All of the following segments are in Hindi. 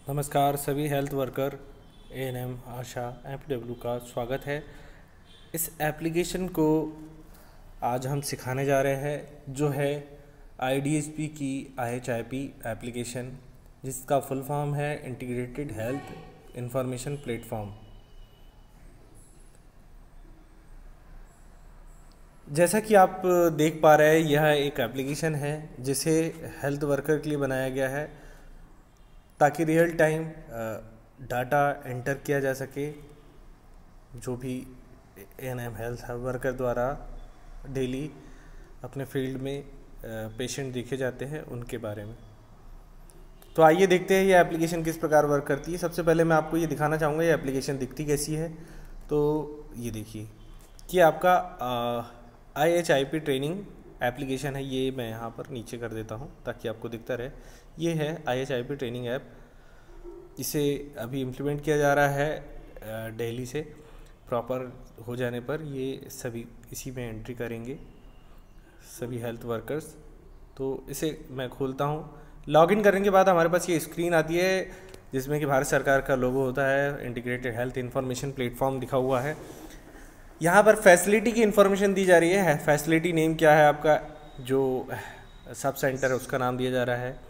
नमस्कार सभी health worker ANM ASHA FW का स्वागत है। इस एप्लीकेशन को आज हम सिखाने जा रहे हैं जो है आईडीएसपी की आईएचआईपी एप्लीकेशन, जिसका फुल फॉर्म है इंटीग्रेटेड हेल्थ इंफॉर्मेशन प्लेटफॉर्म। जैसा कि आप देख पा रहे हैं, यह एक एप्लीकेशन है जिसे हेल्थ वर्कर के लिए बनाया गया है ताकि रियल टाइम डाटा एंटर किया जा सके, जो भी एएनएम हेल्थ वर्कर द्वारा डेली अपने फील्ड में पेशेंट देखे जाते हैं उनके बारे में। तो आइए देखते हैं ये एप्लीकेशन किस प्रकार वर्क करती है। सबसे पहले मैं आपको ये दिखाना चाहूँगा ये एप्लीकेशन दिखती कैसी है। तो ये देखिए कि आपका आईएचआईपी ट्रेनिंग एप्लीकेशन है। ये मैं यहाँ पर नीचे कर देता हूँ ताकि आपको दिखता रहे। ये है आईएचआईपी ट्रेनिंग ऐप। इसे अभी इम्प्लीमेंट किया जा रहा है दिल्ली से। प्रॉपर हो जाने पर ये सभी इसी में एंट्री करेंगे सभी हेल्थ वर्कर्स। तो इसे मैं खोलता हूँ। लॉगिन करने के बाद हमारे पास ये स्क्रीन आती है जिसमें कि भारत सरकार का लोगो होता है, इंटीग्रेटेड हेल्थ इंफॉर्मेशन प्लेटफॉर्म लिखा हुआ है। यहाँ पर फैसिलिटी की इन्फॉर्मेशन दी जा रही है। फैसिलिटी नेम क्या है आपका, जो सब सेंटर है उसका नाम दिया जा रहा है।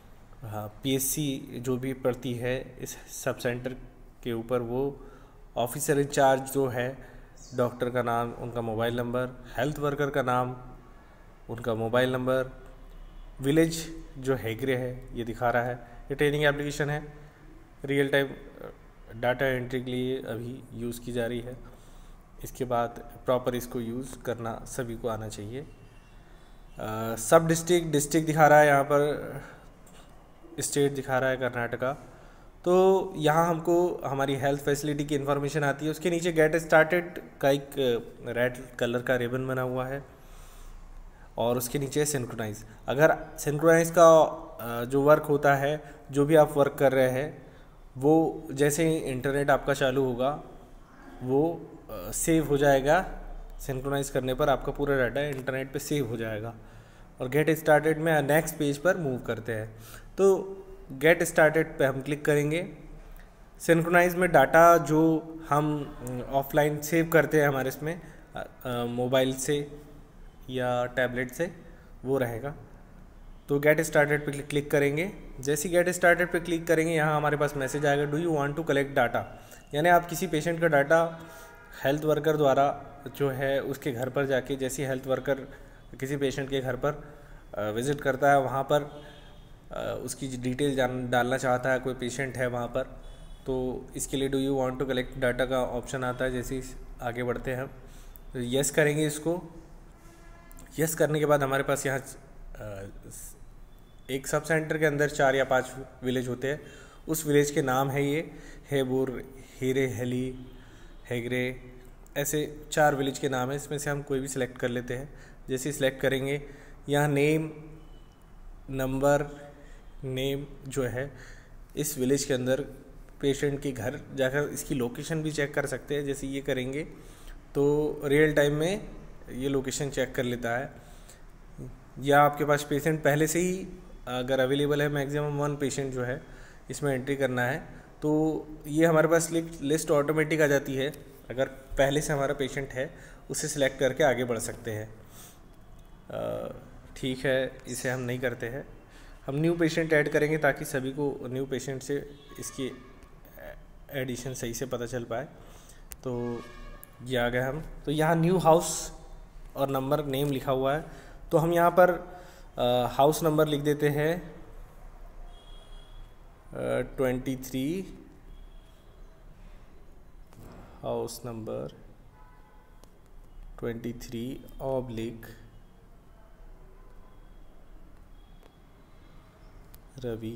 पीएससी जो भी पड़ती है इस सब सेंटर के ऊपर, वो ऑफिसर इंचार्ज जो है, डॉक्टर का नाम, उनका मोबाइल नंबर, हेल्थ वर्कर का नाम, उनका मोबाइल नंबर, विलेज जो हैगरे है ये दिखा रहा है। ये ट्रेनिंग एप्लीकेशन है, रियल टाइम डाटा एंट्री के लिए अभी यूज़ की जा रही है। इसके बाद प्रॉपर इसको यूज़ करना सभी को आना चाहिए। सब डिस्ट्रिक्ट दिखा रहा है, यहाँ पर स्टेट दिखा रहा है कर्नाटका। तो यहाँ हमको हमारी हेल्थ फैसिलिटी की इन्फॉर्मेशन आती है। उसके नीचे गेट स्टार्टेड का एक रेड कलर का रिबन बना हुआ है और उसके नीचे सिंक्रोनाइज। अगर सिंक्रोनाइज का जो वर्क होता है, जो भी आप वर्क कर रहे हैं, वो जैसे ही इंटरनेट आपका चालू होगा वो सेव हो जाएगा। सिंक्रोनाइज करने पर आपका पूरा डाटा इंटरनेट पे सेव हो जाएगा। और गेट स्टार्टेड में नेक्स्ट पेज पर मूव करते हैं। तो गेट स्टार्टेड पे हम क्लिक करेंगे। सिंक्रोनाइज में डाटा जो हम ऑफलाइन सेव करते हैं हमारे इसमें मोबाइल से या टैबलेट से, वो रहेगा। तो गेट स्टार्टेड पे क्लिक करेंगे। जैसे ही गेट स्टार्टेड पे क्लिक करेंगे, यहाँ हमारे पास मैसेज आएगा, do you want to collect data. यानी आप किसी पेशेंट का डाटा हेल्थ वर्कर द्वारा जो है उसके घर पर जाके, जैसे हेल्थ वर्कर किसी पेशेंट के घर पर विज़िट करता है, वहाँ पर उसकी डिटेल डालना चाहता है, कोई पेशेंट है वहाँ पर, तो इसके लिए do you want to collect data का ऑप्शन आता है। जैसे आगे बढ़ते हैं तो यस करेंगे इसको। यस करने के बाद हमारे पास यहाँ एक सब सेंटर के अंदर 4 या 5 विलेज होते हैं। उस विलेज के नाम है ये हेबुर, हीरे, हेली, हैगरे, ऐसे 4 विलेज के नाम है। इसमें से हम कोई भी सिलेक्ट कर लेते हैं। जैसे सिलेक्ट करेंगे, यहाँ नेम, नंबर, नेम जो है इस विलेज के अंदर पेशेंट के घर जाकर इसकी लोकेशन भी चेक कर सकते हैं। जैसे ये करेंगे तो रियल टाइम में ये लोकेशन चेक कर लेता है। या आपके पास पेशेंट पहले से ही अगर अवेलेबल है, मैक्सिमम 1 पेशेंट जो है इसमें एंट्री करना है, तो ये हमारे पास लिस्ट ऑटोमेटिक आ जाती है। अगर पहले से हमारा पेशेंट है उसे सिलेक्ट करके आगे बढ़ सकते हैं। ठीक है, इसे हम नहीं करते हैं। हम न्यू पेशेंट ऐड करेंगे ताकि सभी को न्यू पेशेंट से इसकी एडिशन सही से पता चल पाए। तो ये आ गए हम। तो यहाँ न्यू हाउस और नंबर, नेम लिखा हुआ है। तो हम यहाँ पर हाउस नंबर लिख देते हैं 23, हाउस नंबर 23/ रवि।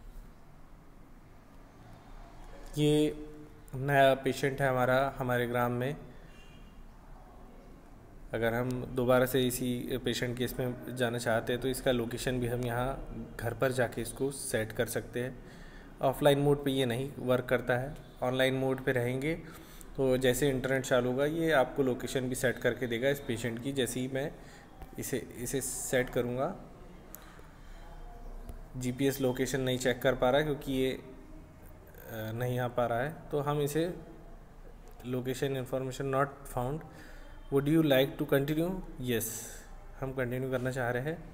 ये नया पेशेंट है हमारे ग्राम में। अगर हम दोबारा से इसी पेशेंट केस में जाना चाहते हैं तो इसका लोकेशन भी हम यहाँ घर पर जाके इसको सेट कर सकते हैं। ऑफलाइन मोड पे ये नहीं वर्क करता है। ऑनलाइन मोड पे रहेंगे तो जैसे इंटरनेट चालू होगा ये आपको लोकेशन भी सेट करके देगा इस पेशेंट की। जैसे ही मैं इसे सेट करूँगा, जीपीएस लोकेशन नहीं चेक कर पा रहा क्योंकि ये नहीं आ पा रहा है, तो हम इसे location information not found, would you like to continue, yes हम कंटिन्यू करना चाह रहे हैं।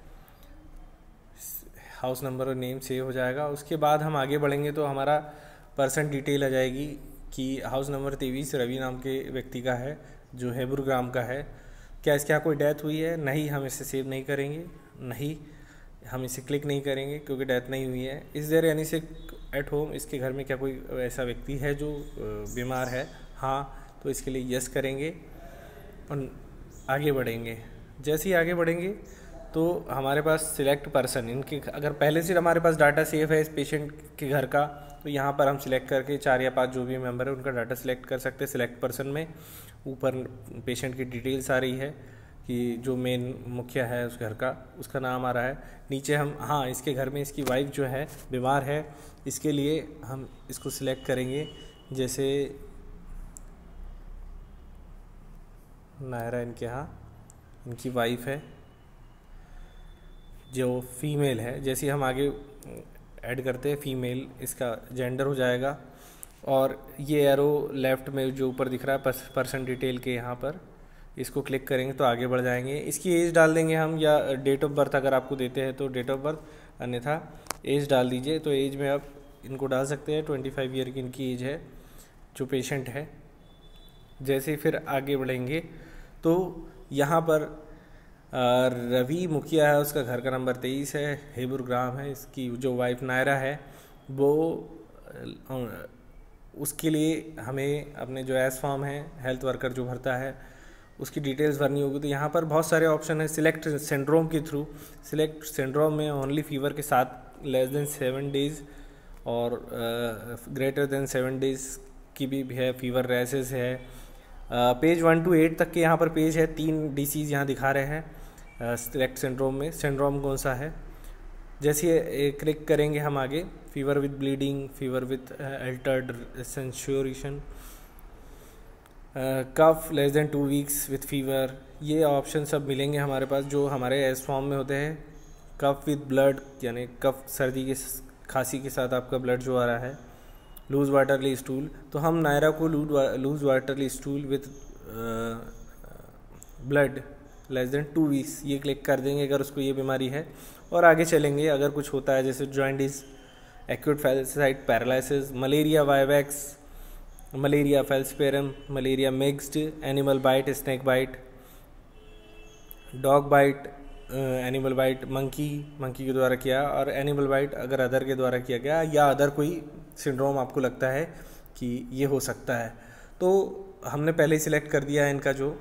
हाउस नंबर और नेम सेव हो जाएगा। उसके बाद हम आगे बढ़ेंगे तो हमारा पर्सन डिटेल आ जाएगी कि हाउस नंबर 23 रवि नाम के व्यक्ति का है जो हेबुरग्राम का है। क्या इसके यहाँ कोई डेथ हुई है? नहीं, हम इसे सेव नहीं करेंगे, नहीं हम इसे क्लिक नहीं करेंगे क्योंकि डेथ नहीं हुई है। इस देयर यानी से एट होम, इसके घर में क्या कोई ऐसा व्यक्ति है जो बीमार है? हाँ, तो इसके लिए यस करेंगे और आगे बढ़ेंगे। जैसे ही आगे बढ़ेंगे तो हमारे पास सिलेक्ट पर्सन, इनके अगर पहले से हमारे पास डाटा सेव है इस पेशेंट के घर का, तो यहाँ पर हम सिलेक्ट करके 4 या 5 जो भी मेंबर है उनका डाटा सिलेक्ट कर सकते हैं। सिलेक्ट पर्सन में ऊपर पेशेंट की डिटेल्स आ रही है कि जो मेन मुखिया है उस घर का, उसका नाम आ रहा है। नीचे हम हाँ इसके घर में इसकी वाइफ जो है बीमार है, इसके लिए हम इसको सिलेक्ट करेंगे। जैसे नायरा इनके यहाँ इनकी वाइफ है जो फीमेल है। जैसे हम आगे ऐड करते हैं फीमेल, इसका जेंडर हो जाएगा। और ये एरो लेफ़्ट में जो ऊपर दिख रहा है पर्सन डिटेल के, यहाँ पर इसको क्लिक करेंगे तो आगे बढ़ जाएंगे। इसकी एज डाल देंगे हम, या डेट ऑफ बर्थ अगर आपको देते हैं तो डेट ऑफ बर्थ, अन्यथा एज डाल दीजिए। तो एज में आप इनको डाल सकते हैं, 25 ईयर की इनकी एज है जो पेशेंट है। जैसे ही फिर आगे बढ़ेंगे तो यहाँ पर रवि मुखिया है, उसका घर का नंबर 23 है, हेबुरग्राम है। इसकी जो वाइफ नायरा है वो उसके लिए हमें अपने जो एस फॉर्म है हेल्थ वर्कर जो भरता है उसकी डिटेल्स भरनी होगी। तो यहाँ पर बहुत सारे ऑप्शन है सिलेक्ट सिंड्रोम के थ्रू। सिलेक्ट सिंड्रोम में ओनली फीवर के साथ लेस देन 7 डेज़ और ग्रेटर देन 7 डेज़ की भी है, फीवर रैसेस है। पेज 1 to 8 तक के यहाँ पर पेज है, 3 डिसीज़ यहाँ दिखा रहे हैं सिलेक्ट सिंड्रोम में। सिंड्रोम कौन सा है? जैसे क्लिक करेंगे हम आगे, fever with bleeding, fever with altered sensorium, cough less than 2 weeks with fever, ये ऑप्शन सब मिलेंगे हमारे पास जो हमारे एस फॉर्म में होते हैं। कफ विद ब्लड यानी कफ सर्दी के खांसी के साथ आपका ब्लड जो आ रहा है। लूज वाटरली स्टूल, तो हम नायरा को loose watery stool with blood less than 2 weeks ये क्लिक कर देंगे अगर उसको ये बीमारी है। और आगे चलेंगे, अगर कुछ होता है जैसे jaundice, acute flaccid paralysis, malaria vivax, malaria falciparum, malaria mixed, animal bite, snake bite, dog bite, animal bite monkey के द्वारा किया, और एनिमल बाइट अगर अदर के द्वारा किया गया, या अदर कोई सिंड्रोम आपको लगता है कि ये हो सकता है। तो हमने पहले ही सिलेक्ट कर दिया है इनका जो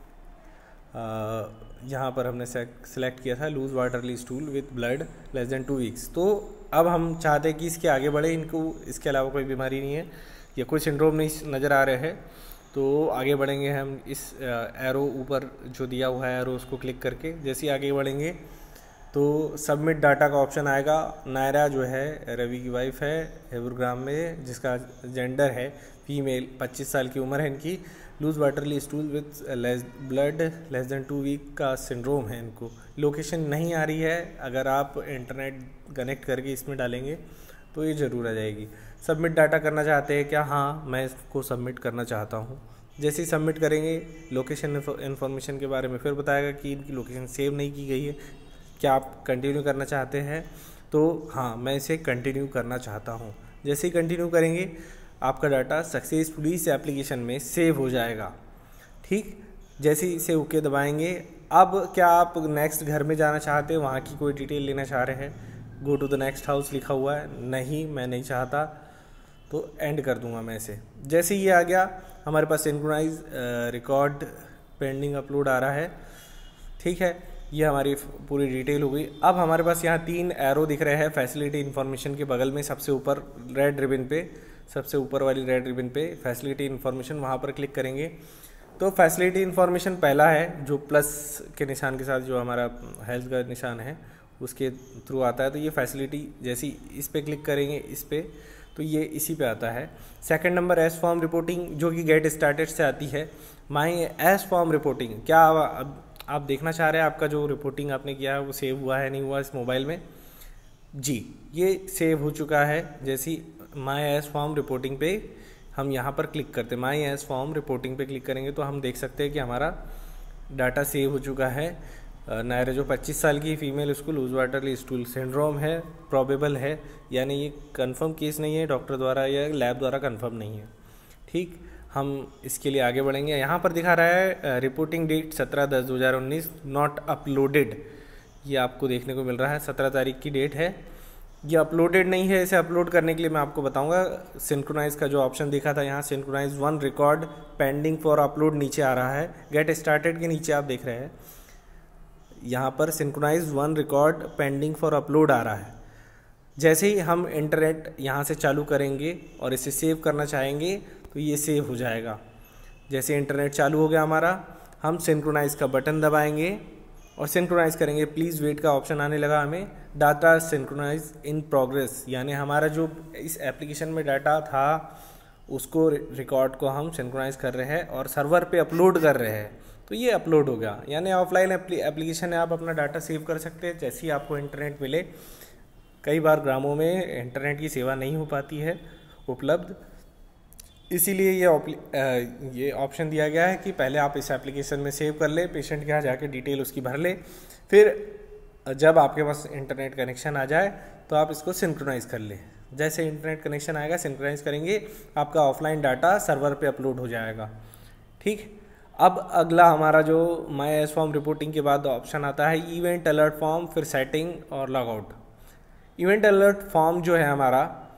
यहाँ पर हमने सेलेक्ट किया था loose watery stool with blood less than 2 weeks. तो अब हम चाहते हैं कि इसके आगे बढ़े, इनको इसके अलावा कोई बीमारी नहीं है या कोई सिंड्रोम नहीं नज़र आ रहे हैं। तो आगे बढ़ेंगे हम इस एरो ऊपर जो दिया हुआ है एरो उसको क्लिक करके। जैसे ही आगे बढ़ेंगे तो सबमिट डाटा का ऑप्शन आएगा। नायरा जो है रवि की वाइफ है हेबुरग्राम में, जिसका जेंडर है फीमेल, 25 साल की उम्र है इनकी। Loose watery stool with blood less than 2 week का सिंड्रोम है इनको। लोकेशन नहीं आ रही है, अगर आप इंटरनेट कनेक्ट करके इसमें डालेंगे तो ये ज़रूर आ जाएगी। सबमिट डाटा करना चाहते हैं क्या? हाँ, मैं इसको सबमिट करना चाहता हूँ। जैसे ही सबमिट करेंगे लोकेशन इन्फॉर्मेशन के बारे में फिर बताएगा कि इनकी लोकेशन सेव नहीं की गई है, क्या आप कंटिन्यू करना चाहते हैं? तो हाँ, मैं इसे कंटिन्यू करना चाहता हूँ। जैसे ही कंटिन्यू करेंगे आपका डाटा सक्सेसफुली इस एप्लीकेशन में सेव हो जाएगा। ठीक, जैसे ही इसे ओके दबाएंगे, अब क्या आप नेक्स्ट घर में जाना चाहते हैं, वहाँ की कोई डिटेल लेना चाह रहे हैं? Go to the next house लिखा हुआ है, नहीं मैं नहीं चाहता, तो एंड कर दूंगा मैं इसे। जैसे ये आ गया हमारे पास सिंक्रोनाइज रिकॉर्ड पेंडिंग अपलोड आ रहा है। ठीक है, ये हमारी पूरी डिटेल हो गई। अब हमारे पास यहाँ 3 एरो दिख रहे हैं फैसिलिटी इन्फॉर्मेशन के बगल में, सबसे ऊपर रेड रिबन पे, सबसे ऊपर वाली रेड रिबन पे फैसिलिटी इन्फॉर्मेशन, वहाँ पर क्लिक करेंगे तो फैसिलिटी इन्फॉर्मेशन पहला है जो प्लस के निशान के साथ जो हमारा हेल्थ का निशान है उसके थ्रू आता है। तो ये फैसिलिटी जैसी इस पर क्लिक करेंगे इस पर तो ये इसी पे आता है। Second number S form reporting जो कि गेट स्टार्टेड से आती है। माई एस फॉर्म रिपोर्टिंग, क्या आप देखना चाह रहे हैं आपका जो रिपोर्टिंग आपने किया है वो सेव हुआ है नहीं हुआ इस मोबाइल में? जी, ये सेव हो चुका है। जैसी माई एस फॉर्म रिपोर्टिंग पे हम यहाँ पर क्लिक करते हैं, माई एस फॉर्म रिपोर्टिंग पे क्लिक करेंगे तो हम देख सकते हैं कि हमारा डाटा सेव हो चुका है। नायरा जो 25 साल की फीमेल, उसको लूज वाटर स्टूल सिंड्रोम है, प्रोबेबल है, यानी ये कंफर्म केस नहीं है, डॉक्टर द्वारा या लैब द्वारा कंफर्म नहीं है। ठीक, हम इसके लिए आगे बढ़ेंगे। यहाँ पर दिखा रहा है रिपोर्टिंग डेट 17/10/2019 नॉट अपलोडेड, ये आपको देखने को मिल रहा है। 17 तारीख की डेट है, ये अपलोडेड नहीं है। इसे अपलोड करने के लिए मैं आपको बताऊंगा, सिंक्रोनाइज का जो ऑप्शन दिखा था यहाँ, synchronize 1 record pending for upload नीचे आ रहा है, गेट स्टार्टेड के नीचे आप देख रहे हैं यहाँ पर synchronize 1 record pending for upload आ रहा है। जैसे ही हम इंटरनेट यहाँ से चालू करेंगे और इसे सेव करना चाहेंगे तो ये सेव हो जाएगा। जैसे इंटरनेट चालू हो गया हमारा, हम सिंक्रोनाइज का बटन दबाएंगे और सिंक्रोनाइज करेंगे। प्लीज़ वेट का ऑप्शन आने लगा हमें, डाटा सिंक्रोनाइज इन प्रोग्रेस, यानी हमारा जो इस एप्लीकेशन में डाटा था उसको रिकॉर्ड को हम सिंक्रोनाइज कर रहे हैं और सर्वर पे अपलोड कर रहे हैं। तो ये अपलोड हो गया, यानी ऑफलाइन एप्लीकेशन है, आप अपना डाटा सेव कर सकते हैं जैसे ही आपको इंटरनेट मिले। कई बार ग्रामों में इंटरनेट की सेवा नहीं हो पाती है उपलब्ध, इसीलिए ये ऑप्शन दिया गया है कि पहले आप इस एप्लीकेशन में सेव कर ले, पेशेंट के यहाँ जाके डिटेल उसकी भर ले, फिर जब आपके पास इंटरनेट कनेक्शन आ जाए तो आप इसको सिंक्रोनाइज़ कर ले। जैसे इंटरनेट कनेक्शन आएगा, सिंक्रोनाइज करेंगे, आपका ऑफलाइन डाटा सर्वर पे अपलोड हो जाएगा। ठीक, अब अगला हमारा जो माई एस फॉर्म रिपोर्टिंग के बाद ऑप्शन आता है इवेंट अलर्ट फॉर्म, फिर सेटिंग और लॉगआउट। इवेंट अलर्ट फॉर्म जो है हमारा,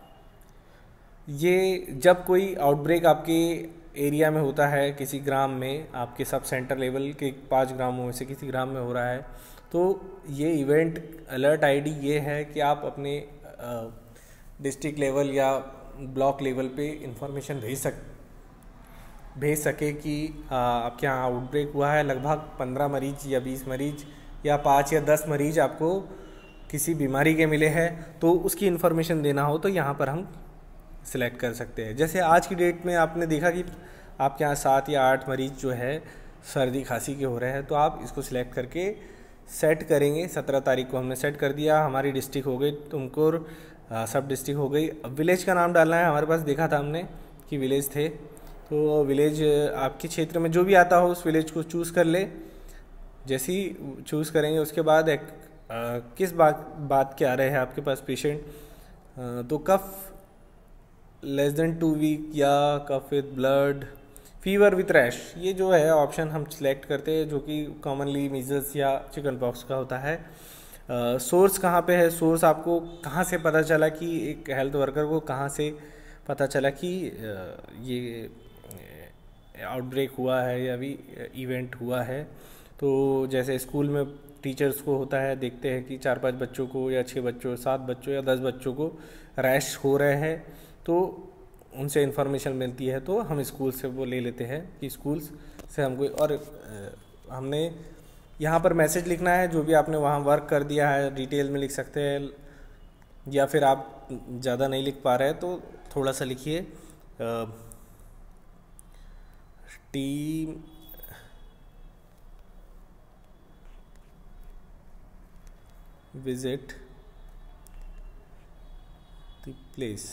ये जब कोई आउटब्रेक आपके एरिया में होता है, किसी ग्राम में, आपके सब सेंटर लेवल के 5 ग्रामों में से किसी ग्राम में हो रहा है, तो ये इवेंट अलर्ट आईडी ये है कि आप अपने डिस्ट्रिक्ट लेवल या ब्लॉक लेवल पे इंफॉर्मेशन भेज सके कि आपके यहाँ आउटब्रेक हुआ है, लगभग 15 मरीज या 20 मरीज या 5 या 10 मरीज आपको किसी बीमारी के मिले हैं, तो उसकी इन्फॉर्मेशन देना हो तो यहाँ पर हम सिलेक्ट कर सकते हैं। जैसे आज की डेट में आपने देखा कि आपके यहाँ 7 या 8 मरीज जो है सर्दी खांसी के हो रहे हैं, तो आप इसको सिलेक्ट करके सेट करेंगे। 17 तारीख को हमने सेट कर दिया, हमारी डिस्ट्रिक्ट हो गई तुमकुर, सब डिस्ट्रिक्ट हो गई। अब विलेज का नाम डालना है, हमारे पास देखा था हमने कि विलेज थे, तो विलेज आपके क्षेत्र में जो भी आता हो उस विलेज को चूज़ कर ले। जैसे ही चूज़ करेंगे उसके बाद किस बात के आ रहे हैं आपके पास पेशेंट, तो कफ लेस देन 2 वीक या cough with blood, fever with rash, ये जो है ऑप्शन हम सिलेक्ट करते हैं, जो कि कॉमनली मीजल्स या चिकन पॉक्स का होता है। सोर्स कहाँ पे है, सोर्स आपको कहाँ से पता चला कि एक हेल्थ वर्कर को कहाँ से पता चला कि ये आउटब्रेक हुआ है या अभी इवेंट हुआ है। तो जैसे स्कूल में टीचर्स को होता है, देखते हैं कि 4-5 बच्चों को या 6 बच्चों, 7 बच्चों या 10 बच्चों को रैश हो रहे हैं, तो उनसे इन्फॉर्मेशन मिलती है, तो हम स्कूल से वो ले लेते हैं कि स्कूल से हमको, और हमने यहाँ पर मैसेज लिखना है, जो भी आपने वहाँ वर्क कर दिया है डिटेल में लिख सकते हैं, या फिर आप ज़्यादा नहीं लिख पा रहे हैं तो थोड़ा सा लिखिए, टीम विजिट द प्लेस।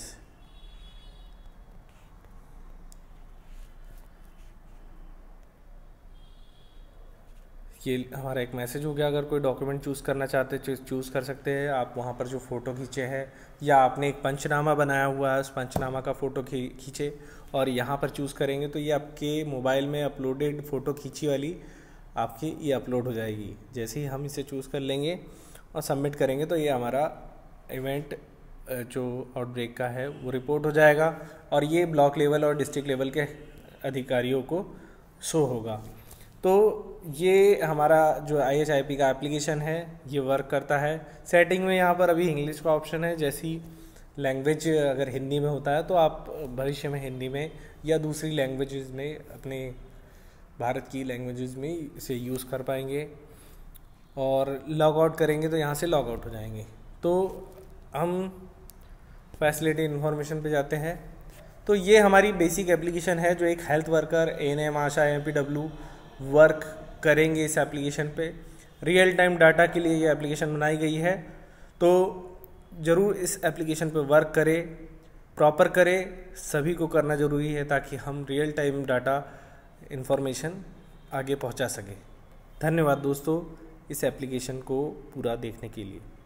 ये हमारा एक मैसेज हो गया। अगर कोई डॉक्यूमेंट चूज़ करना चाहते हैं चूज़ कर सकते हैं आप। वहाँ पर जो फ़ोटो खींचे हैं या आपने एक पंचनामा बनाया हुआ है, उस पंचनामा का फ़ोटो खींचे और यहाँ पर चूज़ करेंगे तो ये आपके मोबाइल में अपलोडेड फ़ोटो खींची वाली आपकी ये अपलोड हो जाएगी। जैसे ही हम इसे चूज़ कर लेंगे और सबमिट करेंगे तो ये हमारा इवेंट जो आउटब्रेक का है वो रिपोर्ट हो जाएगा और ये ब्लॉक लेवल और डिस्ट्रिक्ट लेवल के अधिकारियों को शो होगा। तो ये हमारा जो IHIP का एप्लीकेशन है ये वर्क करता है। सेटिंग में यहाँ पर अभी इंग्लिश का ऑप्शन है, जैसी लैंग्वेज अगर हिंदी में होता है तो आप भविष्य में हिंदी में या दूसरी लैंग्वेजेस में, अपने भारत की लैंग्वेजेस में इसे यूज़ कर पाएंगे। और लॉग आउट करेंगे तो यहाँ से लॉग आउट हो जाएंगे। तो हम फैसिलिटी इन्फॉर्मेशन पे जाते हैं। तो ये हमारी बेसिक एप्लीकेशन है जो एक health worker, ANM, ASHA, MPW work करेंगे इस एप्लीकेशन पे। रियल टाइम डाटा के लिए ये एप्लीकेशन बनाई गई है, तो ज़रूर इस एप्लीकेशन पे वर्क करें। प्रॉपर करें, सभी को करना ज़रूरी है ताकि हम रियल टाइम डाटा इन्फॉर्मेशन आगे पहुंचा सकें। धन्यवाद दोस्तों इस एप्लीकेशन को पूरा देखने के लिए।